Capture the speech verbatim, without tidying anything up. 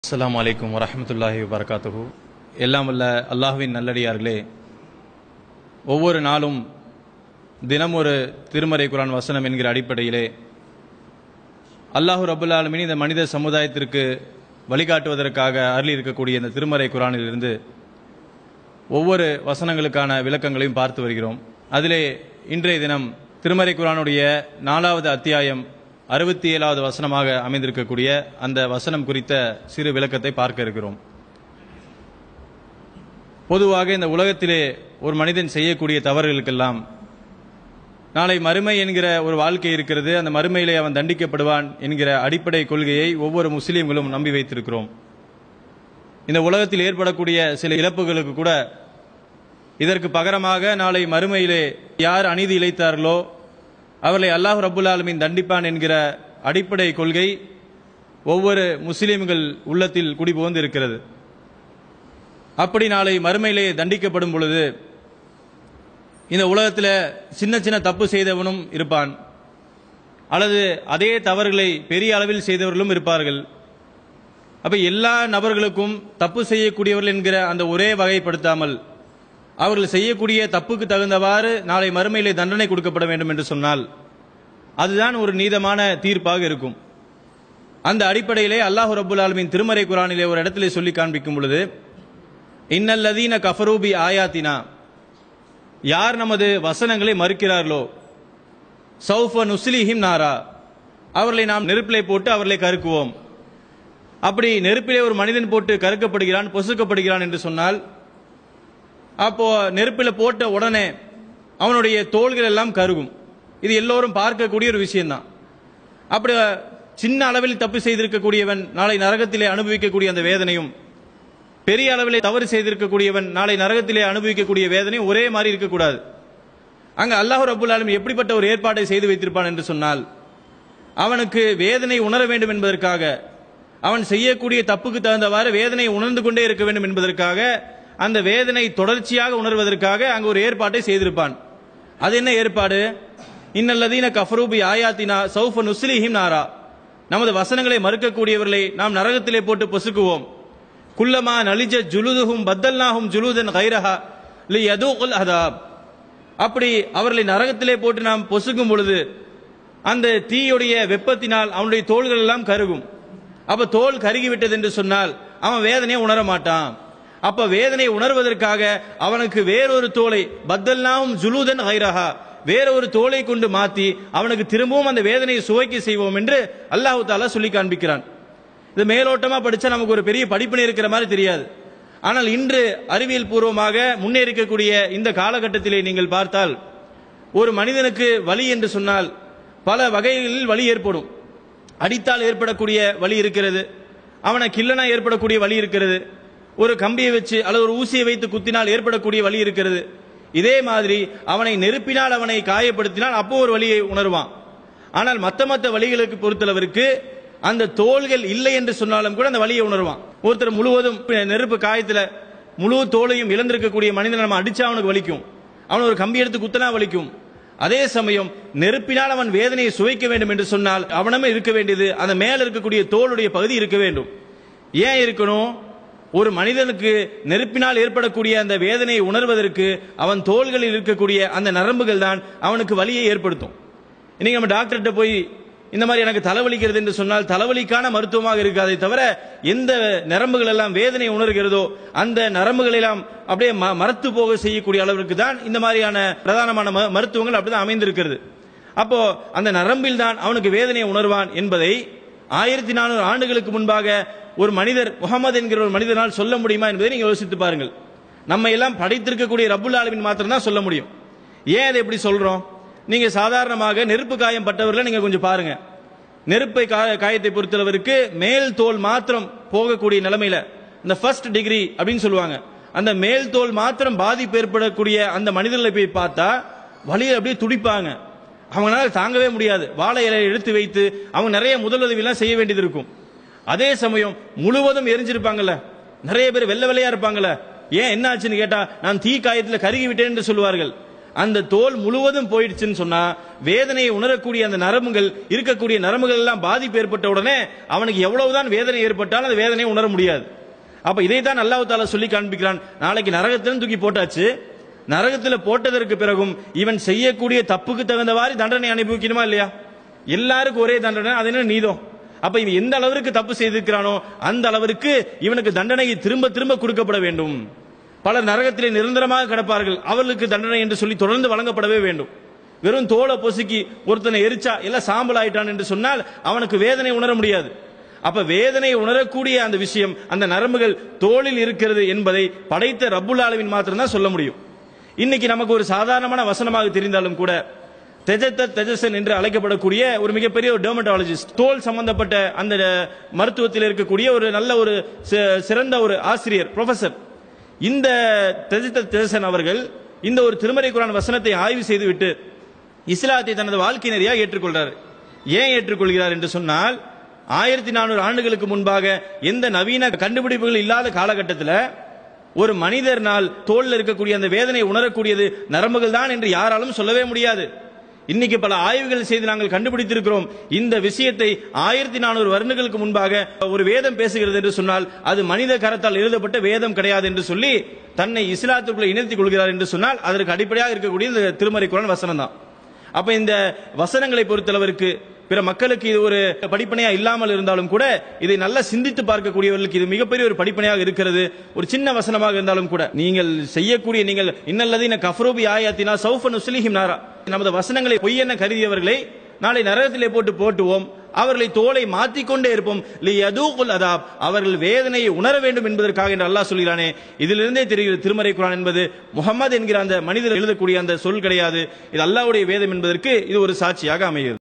அஸ்ஸலாமு அலைக்கும் வரஹ்மத்துல்லாஹி வபரகாத்துஹு. எல்லாம் வல்ல அல்லாஹ்வின் நல்லடியார்களே, ஒவ்வொரு நாளும் தினம் ஒரு திருமறை குர்ஆன் வசனம் என்கிற அடிப்படையிலே அல்லாஹு ரப்புல் ஆலமீன் இந்த மனித சமுதாயத்திற்கு வழிகாட்டுவதற்காக அருளி இருக்கக்கூடிய இந்த திருமறை குர்ஆனிலிருந்து ஒவ்வொரு வசனங்களுக்கான விளக்கங்களையும் பார்த்து வருகிறோம். அதிலே இன்றைய தினம் திருமறை குர்ஆனுடைய நாலாவது அத்தியாயம் அறுபத்தி ஏழாவது வசனமாக அமைந்திருக்கக்கூடிய அந்த வசனம் குறித்த சிறு விளக்கத்தை பார்க்க இருக்கிறோம். பொதுவாக இந்த உலகத்திலே ஒரு மனிதன் செய்யக்கூடிய தவறுகளுக்கெல்லாம் நாளை மறுமை என்கிற ஒரு வாழ்க்கை இருக்கிறது, அந்த மறுமையிலே அவன் தண்டிக்கப்படுவான் என்கிற அடிப்படை கொள்கையை ஒவ்வொரு முஸ்லீம்களும் நம்பி வைத்திருக்கிறோம். இந்த உலகத்தில் ஏற்படக்கூடிய சில இழப்புகளுக்கு கூட இதற்கு பகரமாக நாளை மறுமையிலே யார் அநீதி இழைத்தார்களோ அவர்களை அல்லாஹ் ரப்புல் ஆலமீன் தண்டிப்பான் என்கிற அடிப்படை கொள்கை ஒவ்வொரு முஸ்லீம்கள் உள்ளத்தில் குடிபுகுந்து இருக்கிறது. அப்படி நாளை மறுமையிலே தண்டிக்கப்படும் பொழுது இந்த உலகத்தில் சின்ன சின்ன தப்பு செய்தவனும் இருப்பான், அல்லது அதே தவறுகளை பெரிய அளவில் செய்தவர்களும் இருப்பார்கள். அப்ப எல்லா நபர்களுக்கும் தப்பு செய்யக்கூடியவர்கள் என்கிற அந்த ஒரே வகைப்படுத்தாமல் அவர்கள் செய்யக்கூடிய தப்புக்கு தகுந்தவாறு நாளை மறுமையிலே தண்டனை கொடுக்கப்பட வேண்டும் என்று சொன்னால் அதுதான் ஒரு நீதமான தீர்ப்பாக இருக்கும். அந்த அடிப்படையிலே அல்லாஹ் ரப்புல் ஆலமீன் திருமறை குர்ஆனிலே ஒரு இடத்திலே சொல்லி காண்பிக்கும் பொழுது, இன்னல்லதீன கஃபரூ பி ஆயாத்தினா, யார் நமது வசனங்களை மறுக்கிறார்களோ, சௌஃப நுஸ்லிஹிம் நாரா, அவர்களை நாம் நெருப்பிலே போட்டு அவர்களை கருக்குவோம். அப்படி நெருப்பிலே ஒரு மனிதன் போட்டு கருக்கப்படுகிறான், பொசுக்கப்படுகிறான் என்று சொன்னால் அப்போ நெருப்பில் போட்ட உடனே அவனுடைய தோள்கள் எல்லாம் கருகும். இது எல்லோரும் பார்க்கக்கூடிய ஒரு விஷயம்தான். அப்படி சின்ன அளவில் தப்பு செய்திருக்கக்கூடியவன் நாளை நரகத்திலே அனுபவிக்கக்கூடிய அந்த வேதனையும், பெரிய அளவிலே தவறு செய்திருக்கக்கூடியவன் நாளை நரகத்திலே அனுபவிக்கக்கூடிய வேதனையும் ஒரே மாதிரி இருக்கக்கூடாது. அங்க அல்லாஹ் ரப்புல் ஆலமீன் எப்படிப்பட்ட ஒரு ஏற்பாட்டை செய்து வைத்திருப்பான் என்று சொன்னால், அவனுக்கு வேதனை உணர வேண்டும் என்பதற்காக, அவன் செய்யக்கூடிய தப்புக்கு தகுந்தவாறு வேதனை உணர்ந்து கொண்டே இருக்க வேண்டும் என்பதற்காக, அந்த வேதனை தொடர்ச்சியாக உணர்வதற்காக அங்கு ஒரு ஏற்பாட்டை செய்திருப்பான். அது என்ன ஏற்பாடு? இன்னல்லதீன கஃபரூ பி ஆயாத்தினா சௌஃப நுஸ்லிஹிம் நாரா, நமது வசனங்களை மறுக்கக்கூடியவர்களை நாம் நரகத்திலே போட்டு பொசுக்குவோம். குல்லமா நலிஜ ஜுலுதுஹும் பத்தல்நாஹும் ஜுலுதன் கைரஹா லியதுகுல் அதாப், அப்படி அவர்களை நரகத்திலே போட்டு நாம் பொசுக்கும் பொழுது அந்த தீயுடைய வெப்பத்தினால் அவனுடைய தோள்கள் எல்லாம் கருகும். அப்ப தோல் கருகிவிட்டது என்று சொன்னால் அவன் வேதனையை உணர மாட்டான். அப்ப வேதனை உணர்வதற்காக அவனுக்கு வேறொரு தோலை, பத்தல்நாஹும் ஜுலுதன் கைரஹா, வேறொரு தோலை கொண்டு மாற்றி அவனுக்கு திரும்பவும் அந்த வேதனையை சுவைக்க செய்வோம் என்று அல்லாஹ் தஆலா சொல்லி காண்பிக்கிறான். இது மேலோட்டமா படிச்சா நமக்கு ஒரு பெரிய படிப்பினை இருக்கிற மாதிரி தெரியாது. ஆனால் இன்று அறிவியல் பூர்வமாக முன்னேறிக்கக்கூடிய இந்த காலகட்டத்திலே நீங்கள் பார்த்தால், ஒரு மனிதனுக்கு வலி என்று சொன்னால் பல வகைகளில் வலி ஏற்படும். அடித்தால் ஏற்படக்கூடிய வலி இருக்கிறது, அவனை கில்லனா ஏற்படக்கூடிய வலி இருக்கிறது, ஒரு கம்பியை வச்சு அல்லது ஒரு ஊசியை வைத்து குத்தினால் ஏற்படக்கூடிய வலி இருக்கிறது. இதே மாதிரி அவனை நெருப்பினால் அவனை காயப்படுத்தினால் அப்போ ஒரு வலியை உணர்வான். ஆனால் மற்ற மற்ற வலிகளுக்கு பொறுத்தளவிற்கு அந்த தோள்கள் இல்லை என்று சொன்னாலும் கூட அந்த வலியை உணர்வான். ஒருத்தர் முழுவதும் நெருப்பு காயத்துல முழு தோலையும் இழந்திருக்கக்கூடிய மனிதன் நம்ம அடிச்சா அவனுக்கு வலிக்கும், அவன் ஒரு கம்பி எடுத்து குத்தனா வலிக்கும். அதே சமயம் நெருப்பினால் அவன் வேதனையை சுவைக்க வேண்டும் என்று சொன்னால் அவனமே இருக்க வேண்டியது அந்த மேல இருக்கக்கூடிய தோளுடைய பகுதி இருக்க வேண்டும். ஏன் இருக்கணும்? ஒரு மனிதனுக்கு நெருப்பினால் ஏற்படக்கூடிய அந்த வேதனையை உணர்வதற்கு அவன் தோள்களில் இருக்கக்கூடிய அந்த நரம்புகள் தான் அவனுக்கு வலியை ஏற்படுத்தும். இன்னைக்கு நம்ம டாக்டர்கிட்ட போய் இந்த மாதிரி எனக்கு தலைவலிக்கிறது என்று சொன்னால் தலைவலிக்கான மருத்துவமாக இருக்காதே தவிர, எந்த நரம்புகள் எல்லாம் வேதனை உணர்கிறதோ அந்த நரம்புகள் எல்லாம் அப்படியே மரத்து போக செய்யக்கூடிய அளவிற்கு தான் இந்த மாதிரியான பிரதானமான மருத்துவங்கள் அப்படிதான் அமைந்திருக்கிறது. அப்போ அந்த நரம்பில் தான் அவனுக்கு வேதனையை உணர்வான் என்பதை ஆயிரத்தி நானூறு ஆண்டுகளுக்கு முன்பாக ஒரு மனிதர் முகமது என்கிற ஒரு மனிதனால் சொல்ல முடியுமா என்பதை நீங்க யோசித்து பாருங்கள். நம்ம எல்லாம் படைத்திருக்கக்கூடிய ரப்புல் ஆலமீன் மாத்திரம் தான் சொல்ல முடியும். ஏன் அதை எப்படி சொல்றோம்? நீங்க சாதாரணமாக நெருப்பு காயம் பட்டவர்களை நீங்க கொஞ்சம் பாருங்க. நெருப்பை காயத்தை பொறுத்தளவிற்கு மேல் தோல் மாத்திரம் போகக்கூடிய நிலைமையில, இந்த ஃபர்ஸ்ட் டிகிரி அப்படின்னு சொல்லுவாங்க, அந்த மேல் தோல் மாத்திரம் பாதிப்பு ஏற்படக்கூடிய அந்த மனிதர்களை போய் பார்த்தா வலியை அப்படியே துடிப்பாங்க, அவங்களால தாங்கவே முடியாது. வாழை இலையை எடுத்து வைத்து அவங்க நிறைய முதலுதவி எல்லாம் செய்ய வேண்டியது இருக்கும். அதே சமயம் முழுவதும் எரிஞ்சிருப்பாங்கல்ல, நிறைய பேர் வெள்ளை வெள்ளையா இருப்பாங்கல்ல, ஏன் என்ன ஆச்சுன்னு கேட்டா நான் தீ காயத்தில் கருகி விட்டேன் என்று சொல்லுவார்கள். அந்த தோல் முழுவதும் போயிடுச்சுன்னு சொன்னா வேதனையை உணரக்கூடிய அந்த நரம்புகள் இருக்கக்கூடிய நரம்புகள் எல்லாம் பாதிப்பு ஏற்பட்ட உடனே அவனுக்கு எவ்வளவுதான் வேதனை ஏற்பட்டாலும் அந்த வேதனையை உணர முடியாது. அப்ப இதைத்தான் அல்லாஹ் தஆலா சொல்லி காண்பிக்கிறான். நாளைக்கு நரகத்திலும் தூக்கி போட்டாச்சு, நரகத்தில் போட்டதற்கு பிறகும் இவன் செய்யக்கூடிய தப்புக்கு தகுந்தவாறு தண்டனை அனுபவிக்கணுமா இல்லையா? எல்லாருக்கும் ஒரே தண்டனை, அது என்ன நீதம்? அப்ப இவன் எந்த அளவிற்கு தப்பு செய்திருக்கிறானோ அந்த அளவிற்கு இவனுக்கு தண்டனை திரும்ப திரும்ப கொடுக்கப்பட வேண்டும். பலர் நரகத்திலே நிரந்தரமாக கிடப்பார்கள், அவர்களுக்கு தண்டனை என்று சொல்லி தொடர்ந்து வழங்கப்படவே வேண்டும். வெறும் தோலை பொசுக்கி ஒருத்தனை எரிச்சா எல்லாம் சாம்பல் ஆயிட்டான் என்று சொன்னால் அவனுக்கு வேதனை உணர முடியாது. அப்ப வேதனை உணரக்கூடிய அந்த விஷயம் அந்த நரம்புகள் தோளில் இருக்கிறது என்பதை படைத்த ரப்புல் ஆலமீன் மாத்திரம்தான் சொல்ல முடியும். இன்னைக்கு நமக்கு ஒரு சாதாரணமான வசனமாக தெரிந்தாலும் கூட தெஜத்த தெஜசன் என்று அழைக்கப்படக்கூடிய ஒரு மிகப்பெரிய ஒரு டெர்மட்டாலஜிஸ்ட், தோல் சம்பந்தப்பட்ட அந்த மருத்துவத்தில் இருக்கக்கூடிய ஒரு நல்ல ஒரு சிறந்த ஒரு ஆசிரியர், ப்ரொஃபசர், இந்த தெஜத்த தெஜசன் அவர்கள் இந்த ஒரு திருமறை குர்ஆன் வசனத்தை ஆய்வு செய்துவிட்டு இஸ்லாத்தை தனது வாழ்க்கை நெறியாக ஏற்றுக்கொள்றார். ஏன் ஏற்றுக்கொள்கிறார் என்று சொன்னால், ஆயிரத்தி நானூறு ஆண்டுகளுக்கு முன்பாக எந்த நவீன கண்டுபிடிப்புகள் இல்லாத காலகட்டத்தில் ஒரு மனிதர்னால் தோல்ல இருக்கக்கூடிய அந்த வேதனை உணரக்கூடியது நரம்புகள் தான் என்று யாராலும் சொல்லவே முடியாது. இன்னைக்கு பல ஆய்வுகள் செய்து நாங்கள் கண்டுபிடித்திருக்கிறோம். இந்த விஷயத்தை ஆயிரத்தி நானூறு வருடங்களுக்கு முன்பாக ஒரு வேதம் பேசுகிறது என்று சொன்னால் அது மனித கரத்தால் எழுதப்பட்ட வேதம் கிடையாது என்று சொல்லி தன்னை இஸ்லாத்திற்குள்ள இணைத்துக் கொள்கிறார் என்று சொன்னால் அதற்கு அடிப்படையாக இருக்கக்கூடிய இந்த திருமறை குர்ஆன் வசனம் தான். அப்ப இந்த வசனங்களை பொறுத்தளவிற்கு பிற மக்களுக்கு இது ஒரு படிப்பனையா இல்லாமல் இருந்தாலும் கூட இதை நல்லா சிந்தித்து பார்க்கக்கூடியவர்களுக்கு இது மிகப்பெரிய ஒரு படிப்பனையாக இருக்கிறது. ஒரு சின்ன வசனமாக இருந்தாலும் கூட நீங்கள் செய்யக்கூடிய நீங்கள் இன்னல்லதீன கஃபரு பி ஆயாத்தினா சௌஃப நுஸ்லிஹிம் நாரா, நமது வசனங்களை பொய்யென கருதியவர்களை நாளை நரகத்திலே போட்டு போட்டுவோம், அவர்களை தோலை மாற்றிக்கொண்டே இருப்போம், லியதூகுல் அதாப், அவர்கள் வேதனையை உணர வேண்டும் என்பதற்காக என்று அல்லாஹ் சொல்கிறானே. இதிலிருந்தே தெரிகிறது திருமறை குர்ஆன் என்பது முஹம்மது என்கிற அந்த மனிதர் எழுதக்கூடிய அந்த சொல் கிடையாது, இது அல்லாஹ்வுடைய வேதம் என்பதற்கு இது ஒரு சாட்சியாக அமைகிறது.